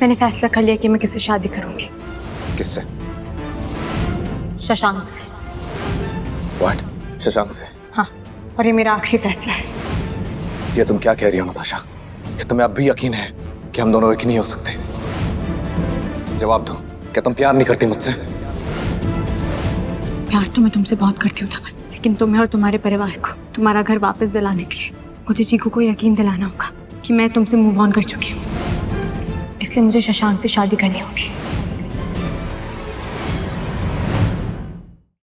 मैंने फैसला कर लिया कि मैं किससे शादी करूंगी। किससे? शशांक से। व्हाट? शशांक से? हाँ, और ये मेरा आखिरी फैसला है। ये तुम क्या कह रही हो नताशा? क्या तुम्हें अब भी यकीन है कि हम दोनों एक नहीं हो सकते? जवाब दो, क्या तुम प्यार नहीं करती मुझसे? प्यार तो मैं तुमसे बहुत करती हूँ धवन, लेकिन तुम्हें और तुम्हारे परिवार को तुम्हारा घर वापस दिलाने के लिए मुझे चीकू को यकीन दिलाना होगा कि मैं तुमसे मूव ऑन कर चुकी हूँ। इसलिए मुझे शशांक से शादी करनी होगी।